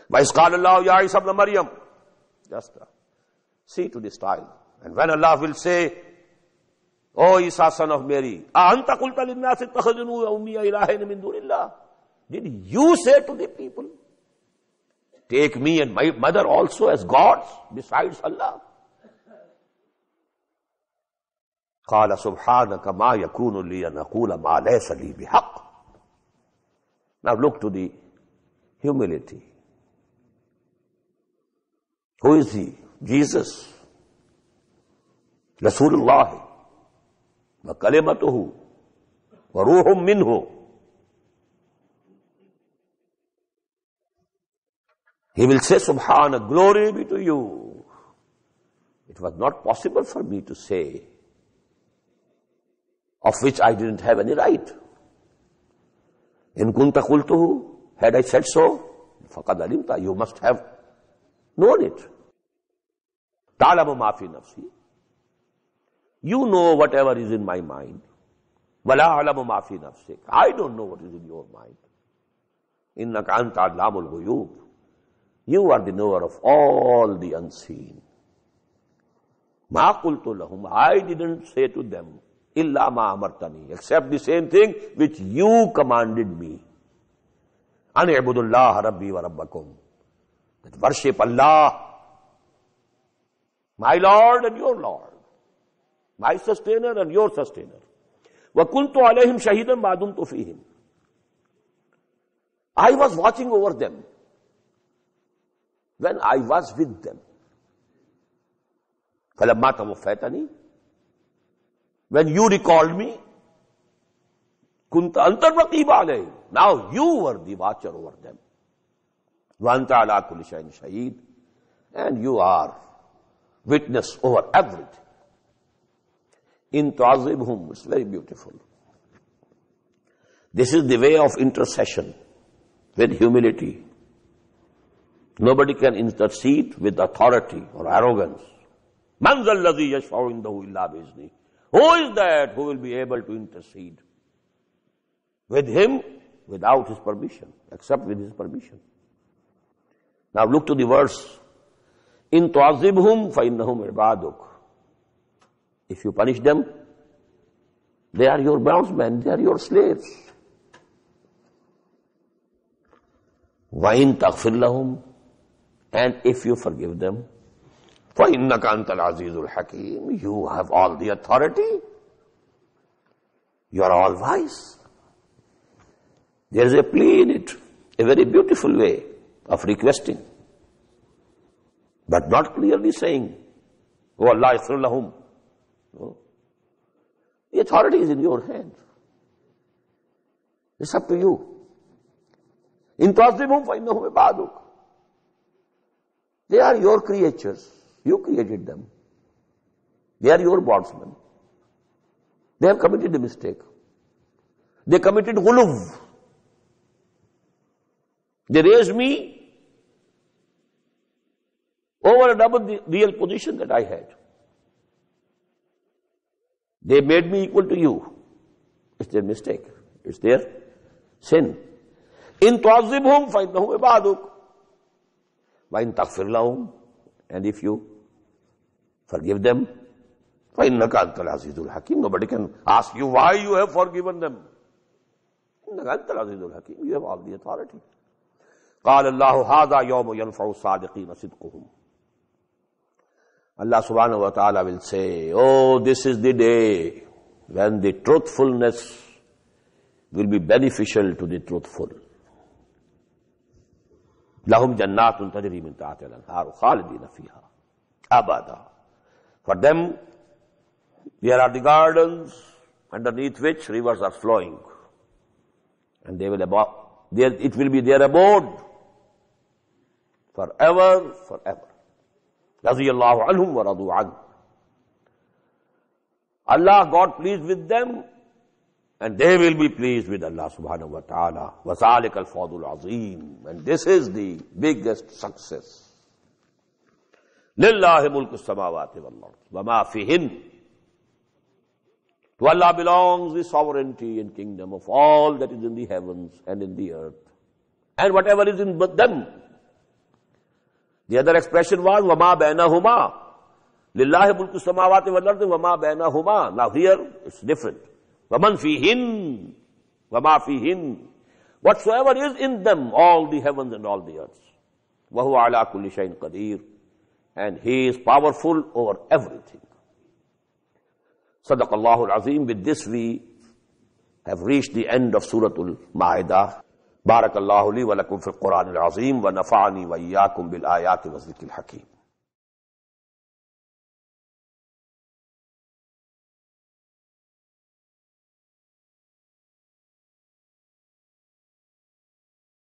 وَإِذْ قَالَ اللَّهُ يَا عِيسَى ابْنَ مَرْيَمَ. Just see to the style. And when Allah will say, O Isa, son of Mary, أَأَنْتَ قُلْتَ لِلنَّاسِ اتَّخِذُونِي وَأُمِّيَ إِلَٰهَيْنِ مِن دُونِ اللَّهِ. Did you say to the people, take me and my mother also as gods besides Allah? قَالَ سُبْحَانَكَ مَا يَكُونُ لِي أَنْ أَقُولَ مَا لَيْسَ لِي بِحَقٍّ. Now look to the humility. Who is he? Jesus. Rasulullah. وَكَلِمَتُهُ وَرُوحٌ مِّنْهُ. He will say, Subhana, glory be to you. It was not possible for me to say, of which I didn't have any right. In kunta qultuhu, had I said so, faqad alimta, you must have known it. Ta'lamu ma fi nafsi. You know whatever is in my mind. Wala a'lamu ma fi nafsik. I don't know what is in your mind. Innaka anta allamul ghuyub. You are the knower of all the unseen. Ma qultu lahum. I didn't say to them, illa ma amartani, except the same thing which you commanded me. An i'budullaha rabbi wa rabbakum. That worship Allah, my Lord and your Lord, my sustainer and your sustainer. Wa kuntu alayhim shahidan ma dumtu fihim. I was watching over them when I was with them. فَلَمَّا تَوَفَّيْتَنِي, when you recalled me, كُنْتَ أَنْتَ الرَّقِيبَ عَلَيْهِمْ, now you were the watcher over them. وَأَنْتَ عَلَىٰ كُلِّ شَيْءٍ شَهِيدٌ, and you are witness over everything. In tu'azibhum, it's very beautiful. This is the way of intercession with humility. Nobody can intercede with authority or arrogance. Man zal ladhi yashfa'u indahu illa bi'izni. Who is that who will be able to intercede with him without his permission, except with his permission? Now look to the verse. In tu'azibhum fa innahum ibaduk. If you punish them, they are your bondsmen, they are your slaves. Wa in taghfir lahum, and if you forgive them, فَإِنَّكَ أَنْتَ الْعَزِيزُ الْحَكِيمُ, you have all the authority. You are all wise. There is a plea in it, a very beautiful way of requesting, but not clearly saying, Oh Allah, ighfir lahum. No. The authority is in your hand. It's up to you. In tu'azzibhum fa innahum ibaduk. They are your creatures. You created them. They are your bondsmen. They have committed a mistake. They committed ghuluv. They raised me over and above the real position that I had. They made me equal to you. It's their mistake. It's their sin. In tu'azzibhum fa innahum ibaduk. Wa in taghfir lahum, and if you forgive them, فَإِنَّكَ أَنْتَ الْعَزِيزُ الْحَكِيمُ. Nobody can ask you why you have forgiven them. إِنَّكَ أَنْتَ الْعَزِيزُ الْحَكِيمُ. You have all the authority. قَالَ اللَّهُ هَذَا يَوْمُ يَنْفَعُ الصَّادِقِينَ صِدْقُهُمْ. Allah subhanahu wa ta'ala will say, oh, this is the day when the truthfulness will be beneficial to the truthful. لَهُمْ جَنَّاتٌ تَجْرِي مِنْ تَحْتِهَا الْأَنْهَارُ خَالِدِينَ فِيهَا أَبَدًا. For them, there are the gardens underneath which rivers are flowing, and they will it will be their abode forever, forever. رَضِيَ اللَّهُ عَنْهُمْ وَرَضُوا عَنْهُ. Allah got pleased with them, and they will be pleased with Allah subhanahu wa ta'ala. وَذَلِكَ الْفَوْزُ الْعَظِيمُ. And this is the biggest success. لِلَّهِ مُلْكُ السَّمَاوَاتِ وَالْأَرْضِ وَمَا فِيهِنَّ. To Allah belongs the sovereignty and kingdom of all that is in the heavens and in the earth, and whatever is in them. The other expression was وَمَا بَيْنَهُمَا لِلَّهِ مُلْكُ السَّمَاوَاتِ وَالْأَرْضِ وَمَا بَيْنَهُمَا. Now here it's different. وَمَنْ فِيهِنْ وَمَا فِيهِنْ. Whatsoever is in them, all the heavens and all the earths. وَهُوَ عَلَى كُلِّ شَيْءٍ قَدِيرٌ. And He is powerful over everything. Sadaq Allahul Azim. With this we have reached the end of Surah Al-Ma'idah. Barakallahu li wa lakum fil Quran al-Azim wa nafa'ani wa iyyakum bil ayati wa zikril hakim.